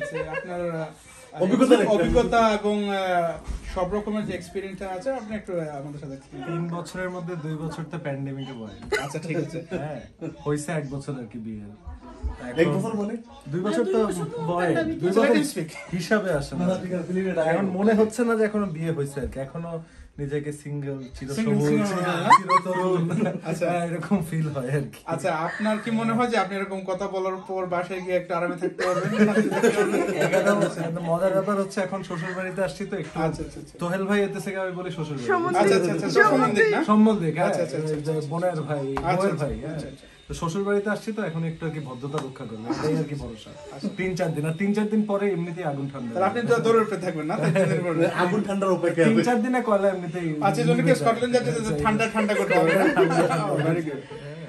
আছে আপনার অভিজ্ঞতা এবং সব রকমের যে এক্সপেরিয়েন্সটা আছে আপনি একটু আমাদের সাথে 3 বছরের মধ্যে 2 বছর তো প্যান্ডেমিকে বয়। আচ্ছা ঠিক আছে, হ্যাঁ হইছে 1 বছর আর কি বিয়ে। 1 বছর মানে 2 বছর তো বয়, 2 বছর হিসাবে আসে না। এখন মনে হচ্ছে না যে এখনো বিয়ে হয়েছে আর কি, এখনো নিজেকে সিঙ্গেল চিরতরুণ আচ্ছা এরকম ফিল হয় আর কি। আচ্ছা আপনার কি মনে হয় যে আপনি এরকম কথা বলার পর বাসায় গিয়ে একটু আরামে থাকতে পারবেন? মজার ব্যাপার হচ্ছে এখন শ্বশুর বাড়িতে আসছি তো একটু তোহেল ভাই এতে থেকে আমি বলি শ্বশুর বাড়ি সম্বন্ধে বোনের ভাই বউয়ের ভাই। তো শ্বশুর বাড়িতে আসছি তো এখন একটু আর কি ভদ্রতা রক্ষা করবে, এটাই আর কি ভরসা। 3-4 দিন, আর 3-4 দিন পরে এমনিতেই আগুন ঠান্ডা। আপনি তো দৌড়ে উঠে থাকবেন না, আগুন ঠান্ডার অপেক্ষা 3-4 দিনে কয়লা এমনিতেই। আচ্ছা যদি ঠান্ডা ঠান্ডা করতে হবে। Very good.